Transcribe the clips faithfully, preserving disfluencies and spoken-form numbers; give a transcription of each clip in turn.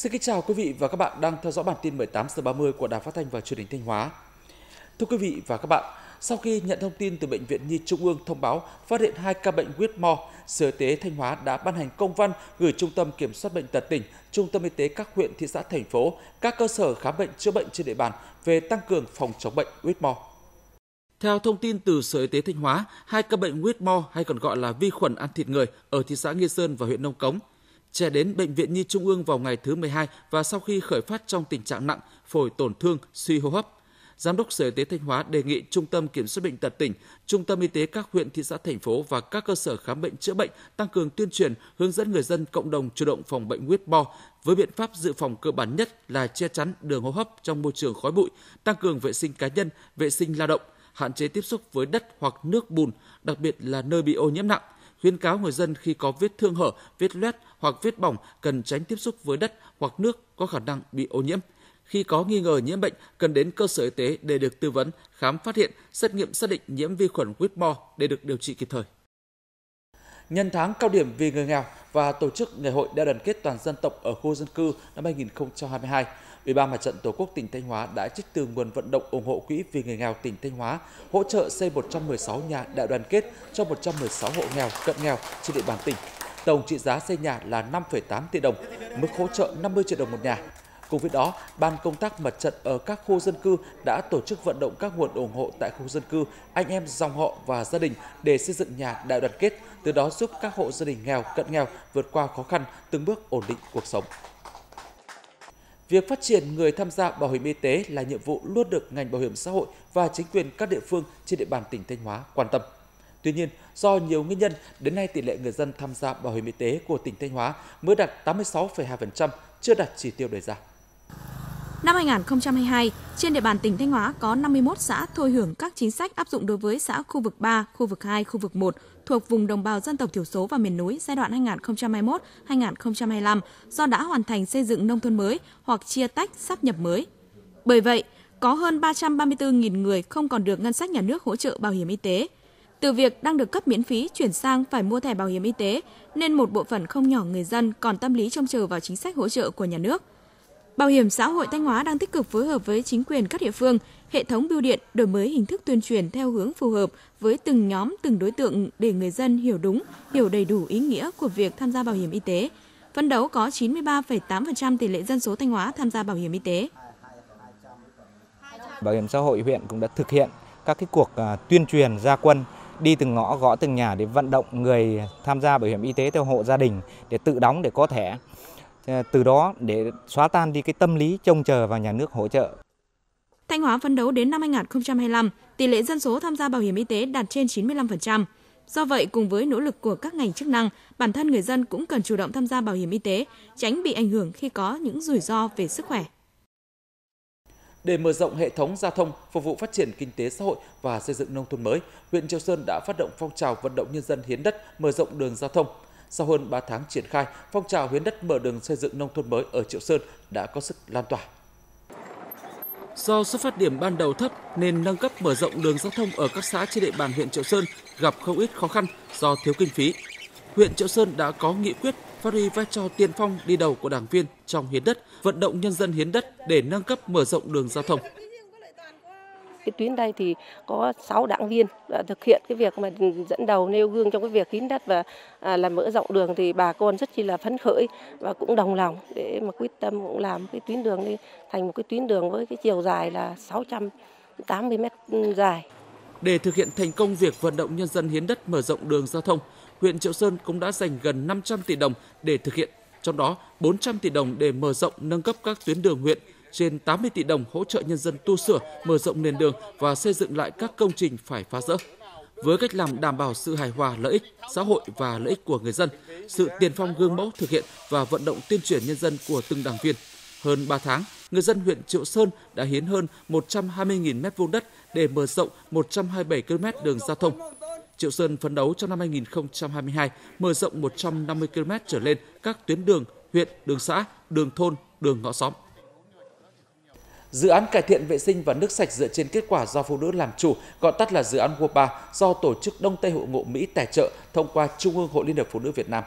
Xin kính chào quý vị và các bạn đang theo dõi bản tin mười tám giờ ba mươi của Đài Phát thanh và Truyền hình Thanh Hóa. Thưa quý vị và các bạn, sau khi nhận thông tin từ Bệnh viện Nhi Trung ương thông báo phát hiện hai ca bệnh Whitmore, Sở Y tế Thanh Hóa đã ban hành công văn gửi Trung tâm Kiểm soát Bệnh tật tỉnh, Trung tâm Y tế các huyện, thị xã, thành phố, các cơ sở khám bệnh chữa bệnh trên địa bàn về tăng cường phòng chống bệnh Whitmore. Theo thông tin từ Sở Y tế Thanh Hóa, hai ca bệnh Whitmore hay còn gọi là vi khuẩn ăn thịt người ở thị xã Nghi Sơn và huyện Nông Cống. Trẻ đến Bệnh viện Nhi Trung ương vào ngày thứ mười hai và sau khi khởi phát trong tình trạng nặng, phổi tổn thương, suy hô hấp. Giám đốc Sở Y tế Thanh Hóa đề nghị Trung tâm Kiểm soát Bệnh tật tỉnh, Trung tâm Y tế các huyện, thị xã, thành phố và các cơ sở khám bệnh chữa bệnh tăng cường tuyên truyền, hướng dẫn người dân cộng đồng chủ động phòng bệnh Whitmore với biện pháp dự phòng cơ bản nhất là che chắn đường hô hấp trong môi trường khói bụi, tăng cường vệ sinh cá nhân, vệ sinh lao động, hạn chế tiếp xúc với đất hoặc nước bùn, đặc biệt là nơi bị ô nhiễm nặng. Khuyến cáo người dân khi có vết thương hở, vết loét hoặc vết bỏng cần tránh tiếp xúc với đất hoặc nước có khả năng bị ô nhiễm. Khi có nghi ngờ nhiễm bệnh, cần đến cơ sở y tế để được tư vấn, khám phát hiện, xét nghiệm xác định nhiễm vi khuẩn Whitmore để được điều trị kịp thời. Nhân tháng cao điểm vì người nghèo và tổ chức Ngày hội đại đoàn kết toàn dân tộc ở khu dân cư năm hai nghìn không trăm hai mươi hai, Ủy ban Mặt trận Tổ quốc tỉnh Thanh Hóa đã trích từ nguồn vận động ủng hộ quỹ vì người nghèo tỉnh Thanh Hóa hỗ trợ xây một trăm mười sáu nhà đại đoàn kết cho một trăm mười sáu hộ nghèo, cận nghèo trên địa bàn tỉnh. Tổng trị giá xây nhà là năm phẩy tám tỷ đồng, mức hỗ trợ năm mươi triệu đồng một nhà. Cùng với đó, Ban công tác mặt trận ở các khu dân cư đã tổ chức vận động các nguồn ủng hộ tại khu dân cư, anh em dòng họ và gia đình để xây dựng nhà đại đoàn kết, từ đó giúp các hộ gia đình nghèo, cận nghèo vượt qua khó khăn, từng bước ổn định cuộc sống. Việc phát triển người tham gia bảo hiểm y tế là nhiệm vụ luôn được ngành bảo hiểm xã hội và chính quyền các địa phương trên địa bàn tỉnh Thanh Hóa quan tâm. Tuy nhiên, do nhiều nguyên nhân, đến nay tỷ lệ người dân tham gia bảo hiểm y tế của tỉnh Thanh Hóa mới đạt tám mươi sáu phẩy hai phần trăm, chưa đạt chỉ tiêu đề ra. Năm hai nghìn không trăm hai mươi hai, trên địa bàn tỉnh Thanh Hóa có năm mươi mốt xã thôi hưởng các chính sách áp dụng đối với xã khu vực ba, khu vực hai, khu vực một thuộc vùng đồng bào dân tộc thiểu số và miền núi giai đoạn hai nghìn không trăm hai mươi mốt đến hai nghìn không trăm hai mươi lăm do đã hoàn thành xây dựng nông thôn mới hoặc chia tách sáp nhập mới. Bởi vậy, có hơn ba trăm ba mươi tư nghìn người không còn được ngân sách nhà nước hỗ trợ bảo hiểm y tế. Từ việc đang được cấp miễn phí chuyển sang phải mua thẻ bảo hiểm y tế nên một bộ phận không nhỏ người dân còn tâm lý trông chờ vào chính sách hỗ trợ của nhà nước. Bảo hiểm xã hội Thanh Hóa đang tích cực phối hợp với chính quyền các địa phương, hệ thống bưu điện đổi mới hình thức tuyên truyền theo hướng phù hợp với từng nhóm, từng đối tượng để người dân hiểu đúng, hiểu đầy đủ ý nghĩa của việc tham gia bảo hiểm y tế. Phấn đấu có chín mươi ba phẩy tám phần trăm tỷ lệ dân số Thanh Hóa tham gia bảo hiểm y tế. Bảo hiểm xã hội huyện cũng đã thực hiện các cái cuộc tuyên truyền ra quân, đi từng ngõ gõ từng nhà để vận động người tham gia bảo hiểm y tế theo hộ gia đình để tự đóng để có thẻ. Từ đó để xóa tan đi cái tâm lý trông chờ vào nhà nước hỗ trợ. Thanh Hóa phấn đấu đến năm hai nghìn không trăm hai mươi lăm, tỷ lệ dân số tham gia bảo hiểm y tế đạt trên chín mươi lăm phần trăm. Do vậy, cùng với nỗ lực của các ngành chức năng, bản thân người dân cũng cần chủ động tham gia bảo hiểm y tế, tránh bị ảnh hưởng khi có những rủi ro về sức khỏe. Để mở rộng hệ thống giao thông, phục vụ phát triển kinh tế xã hội và xây dựng nông thôn mới, huyện Triệu Sơn đã phát động phong trào vận động nhân dân hiến đất mở rộng đường giao thông. Sau hơn ba tháng triển khai, phong trào hiến đất mở đường xây dựng nông thôn mới ở Triệu Sơn đã có sức lan tỏa. Do xuất phát điểm ban đầu thấp nên nâng cấp mở rộng đường giao thông ở các xã trên địa bàn huyện Triệu Sơn gặp không ít khó khăn do thiếu kinh phí. Huyện Triệu Sơn đã có nghị quyết phát huy vai trò tiên phong đi đầu của đảng viên trong hiến đất, vận động nhân dân hiến đất để nâng cấp mở rộng đường giao thông. Cái tuyến đây thì có sáu đảng viên đã thực hiện cái việc mà dẫn đầu nêu gương trong cái việc hiến đất và à, làm mở rộng đường, thì bà con rất chi là phấn khởi và cũng đồng lòng để mà quyết tâm cũng làm cái tuyến đường đi thành một cái tuyến đường với cái chiều dài là sáu trăm tám mươi mét dài. Để thực hiện thành công việc vận động nhân dân hiến đất mở rộng đường giao thông, huyện Triệu Sơn cũng đã dành gần năm trăm tỷ đồng để thực hiện, trong đó bốn trăm tỷ đồng để mở rộng nâng cấp các tuyến đường huyện, trên tám mươi tỷ đồng hỗ trợ nhân dân tu sửa, mở rộng nền đường và xây dựng lại các công trình phải phá rỡ. Với cách làm đảm bảo sự hài hòa lợi ích xã hội và lợi ích của người dân, sự tiền phong gương mẫu thực hiện và vận động tuyên truyền nhân dân của từng đảng viên, hơn ba tháng, người dân huyện Triệu Sơn đã hiến hơn một trăm hai mươi nghìn mét vuông đất để mở rộng một trăm hai mươi bảy ki lô mét đường giao thông. Triệu Sơn phấn đấu trong năm hai nghìn không trăm hai mươi hai mở rộng một trăm năm mươi ki lô mét trở lên các tuyến đường huyện, đường xã, đường thôn, đường ngõ xóm. Dự án cải thiện vệ sinh và nước sạch dựa trên kết quả do phụ nữ làm chủ, gọi tắt là dự án vê o pê a, do Tổ chức Đông Tây Hội ngộ Mỹ tài trợ thông qua Trung ương Hội Liên hiệp Phụ nữ Việt Nam.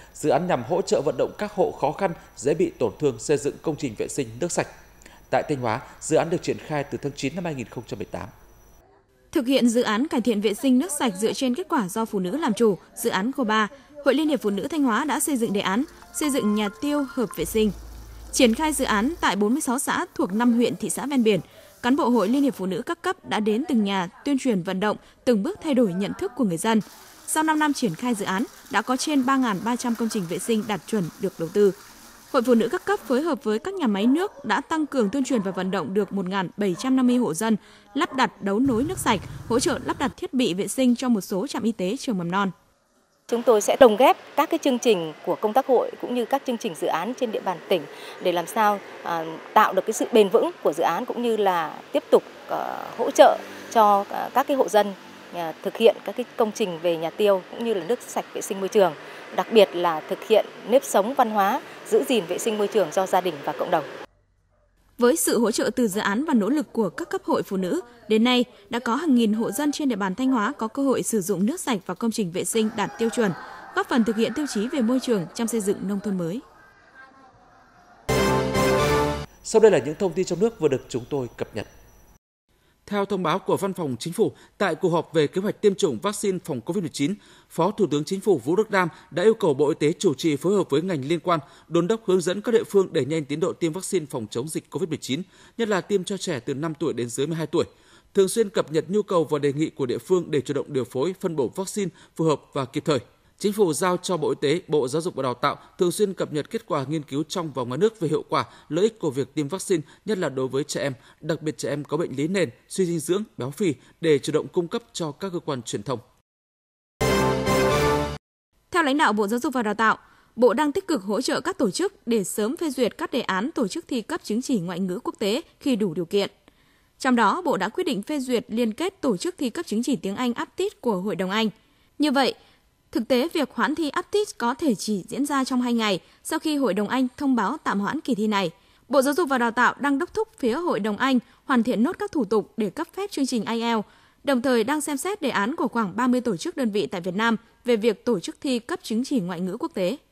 Dự án nhằm hỗ trợ vận động các hộ khó khăn dễ bị tổn thương xây dựng công trình vệ sinh nước sạch. Tại Thanh Hóa, dự án được triển khai từ tháng chín năm hai nghìn không trăm mười tám. Thực hiện dự án cải thiện vệ sinh nước sạch dựa trên kết quả do phụ nữ làm chủ, dự án cô ba, Hội Liên hiệp Phụ nữ Thanh Hóa đã xây dựng đề án xây dựng nhà tiêu hợp vệ sinh. Triển khai dự án tại bốn mươi sáu xã thuộc năm huyện, thị xã ven biển, cán bộ Hội Liên hiệp Phụ nữ các cấp đã đến từng nhà tuyên truyền vận động, từng bước thay đổi nhận thức của người dân. Sau năm năm triển khai dự án, đã có trên ba nghìn ba trăm công trình vệ sinh đạt chuẩn được đầu tư. Hội Phụ nữ các cấp phối hợp với các nhà máy nước đã tăng cường tuyên truyền và vận động được một nghìn bảy trăm năm mươi hộ dân lắp đặt đấu nối nước sạch, hỗ trợ lắp đặt thiết bị vệ sinh cho một số trạm y tế, trường mầm non. Chúng tôi sẽ lồng ghép các cái chương trình của công tác hội cũng như các chương trình dự án trên địa bàn tỉnh để làm sao à, tạo được cái sự bền vững của dự án cũng như là tiếp tục à, hỗ trợ cho à, các cái hộ dân à, thực hiện các cái công trình về nhà tiêu cũng như là nước sạch vệ sinh môi trường, đặc biệt là thực hiện nếp sống văn hóa, giữ gìn vệ sinh môi trường cho gia đình và cộng đồng. Với sự hỗ trợ từ dự án và nỗ lực của các cấp hội phụ nữ, đến nay đã có hàng nghìn hộ dân trên địa bàn Thanh Hóa có cơ hội sử dụng nước sạch và công trình vệ sinh đạt tiêu chuẩn, góp phần thực hiện tiêu chí về môi trường trong xây dựng nông thôn mới. Sau đây là những thông tin trong nước vừa được chúng tôi cập nhật. Theo thông báo của Văn phòng Chính phủ, tại cuộc họp về kế hoạch tiêm chủng vaccine phòng covid mười chín, Phó Thủ tướng Chính phủ Vũ Đức Đam đã yêu cầu Bộ Y tế chủ trì phối hợp với ngành liên quan, đôn đốc hướng dẫn các địa phương đẩy nhanh tiến độ tiêm vaccine phòng chống dịch covid mười chín, nhất là tiêm cho trẻ từ năm tuổi đến dưới mười hai tuổi. Thường xuyên cập nhật nhu cầu và đề nghị của địa phương để chủ động điều phối, phân bổ vaccine phù hợp và kịp thời. Chính phủ giao cho Bộ Y tế, Bộ Giáo dục và Đào tạo thường xuyên cập nhật kết quả nghiên cứu trong và ngoài nước về hiệu quả, lợi ích của việc tiêm vaccine, nhất là đối với trẻ em, đặc biệt trẻ em có bệnh lý nền, suy dinh dưỡng, béo phì để chủ động cung cấp cho các cơ quan truyền thông. Theo lãnh đạo Bộ Giáo dục và Đào tạo, Bộ đang tích cực hỗ trợ các tổ chức để sớm phê duyệt các đề án tổ chức thi cấp chứng chỉ ngoại ngữ quốc tế khi đủ điều kiện. Trong đó, Bộ đã quyết định phê duyệt liên kết tổ chức thi cấp chứng chỉ tiếng Anh a pê tê i ét của Hội đồng Anh. Như vậy, thực tế, việc hoãn thi a pê tê i ét có thể chỉ diễn ra trong hai ngày sau khi Hội đồng Anh thông báo tạm hoãn kỳ thi này. Bộ Giáo dục và Đào tạo đang đốc thúc phía Hội đồng Anh hoàn thiện nốt các thủ tục để cấp phép chương trình ai eo, đồng thời đang xem xét đề án của khoảng ba mươi tổ chức đơn vị tại Việt Nam về việc tổ chức thi cấp chứng chỉ ngoại ngữ quốc tế.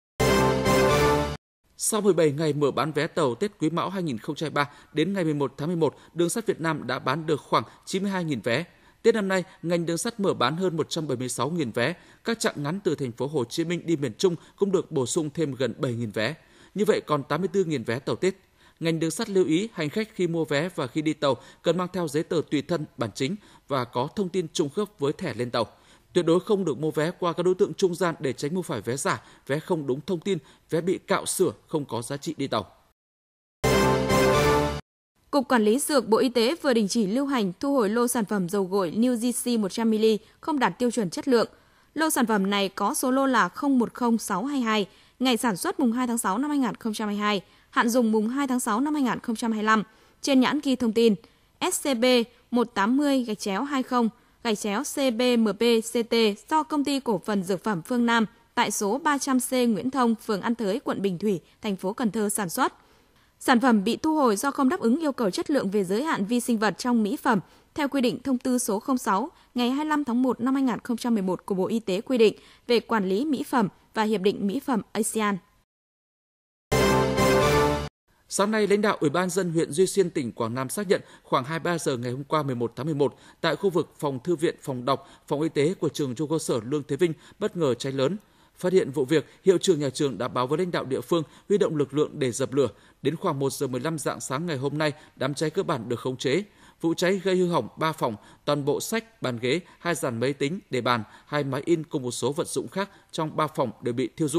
Sau mười bảy ngày mở bán vé tàu Tết Quý Mão hai nghìn không trăm hai mươi ba, đến ngày mười một tháng mười một, Đường sắt Việt Nam đã bán được khoảng chín mươi hai nghìn vé. Tết năm nay, ngành đường sắt mở bán hơn một trăm bảy mươi sáu nghìn vé. Các chặng ngắn từ thành phố Hồ Chí Minh đi miền Trung cũng được bổ sung thêm gần bảy nghìn vé. Như vậy còn tám mươi tư nghìn vé tàu Tết. Ngành đường sắt lưu ý hành khách khi mua vé và khi đi tàu cần mang theo giấy tờ tùy thân, bản chính và có thông tin trùng khớp với thẻ lên tàu. Tuyệt đối không được mua vé qua các đối tượng trung gian để tránh mua phải vé giả, vé không đúng thông tin, vé bị cạo sửa không có giá trị đi tàu. Cục Quản lý Dược Bộ Y tế vừa đình chỉ lưu hành thu hồi lô sản phẩm dầu gội New giê xê một trăm mi-li-lít không đạt tiêu chuẩn chất lượng. Lô sản phẩm này có số lô là không một không sáu hai hai, ngày sản xuất mùng hai tháng sáu năm hai nghìn không trăm hai mươi hai, hạn dùng mùng hai tháng sáu năm hai nghìn không trăm hai mươi lăm. Trên nhãn ghi thông tin ét xê bê một tám không gạch chéo hai mươi gạch chéo xê bê em pê xê tê do Công ty Cổ phần Dược phẩm Phương Nam tại số ba trăm C Nguyễn Thông, phường An Thới, quận Bình Thủy, thành phố Cần Thơ sản xuất. Sản phẩm bị thu hồi do không đáp ứng yêu cầu chất lượng về giới hạn vi sinh vật trong mỹ phẩm theo quy định thông tư số không sáu ngày hai mươi lăm tháng một năm hai nghìn không trăm mười một của Bộ Y tế quy định về quản lý mỹ phẩm và Hiệp định Mỹ phẩm a sê an. Sáng nay, lãnh đạo Ủy ban nhân dân huyện Duy Xuyên, tỉnh Quảng Nam xác nhận khoảng hai mươi ba giờ ngày hôm qua mười một tháng mười một, tại khu vực phòng thư viện, phòng đọc, phòng y tế của trường trung học cơ sở Lương Thế Vinh bất ngờ cháy lớn. Phát hiện vụ việc, hiệu trưởng nhà trường đã báo với lãnh đạo địa phương huy động lực lượng để dập lửa. Đến khoảng một giờ mười lăm rạng sáng ngày hôm nay, đám cháy cơ bản được khống chế. Vụ cháy gây hư hỏng ba phòng, toàn bộ sách, bàn ghế, hai dàn máy tính, đề bàn, hai máy in cùng một số vật dụng khác trong ba phòng đều bị thiêu rụi.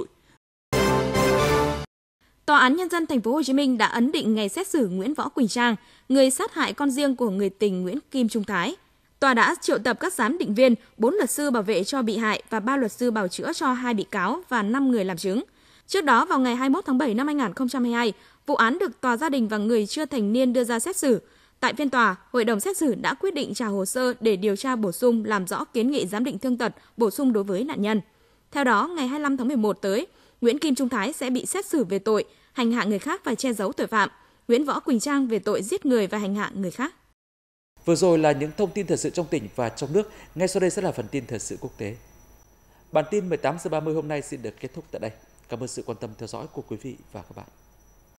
Tòa án Nhân dân Thành phố Hồ Chí Minh đã ấn định ngày xét xử Nguyễn Võ Quỳnh Trang, người sát hại con riêng của người tình Nguyễn Kim Trung Thái. Tòa đã triệu tập các giám định viên, bốn luật sư bảo vệ cho bị hại và ba luật sư bào chữa cho hai bị cáo và năm người làm chứng. Trước đó, vào ngày hai mươi mốt tháng bảy năm hai nghìn không trăm hai mươi hai, vụ án được tòa gia đình và người chưa thành niên đưa ra xét xử. Tại phiên tòa, hội đồng xét xử đã quyết định trả hồ sơ để điều tra bổ sung, làm rõ kiến nghị giám định thương tật bổ sung đối với nạn nhân. Theo đó, ngày hai mươi lăm tháng mười một tới, Nguyễn Kim Trung Thái sẽ bị xét xử về tội hành hạ người khác và che giấu tội phạm, Nguyễn Võ Quỳnh Trang về tội giết người và hành hạ người khác. Vừa rồi là những thông tin thời sự trong tỉnh và trong nước, ngay sau đây sẽ là phần tin thời sự quốc tế. Bản tin mười tám giờ ba mươi hôm nay xin được kết thúc tại đây. Cảm ơn sự quan tâm theo dõi của quý vị và các bạn.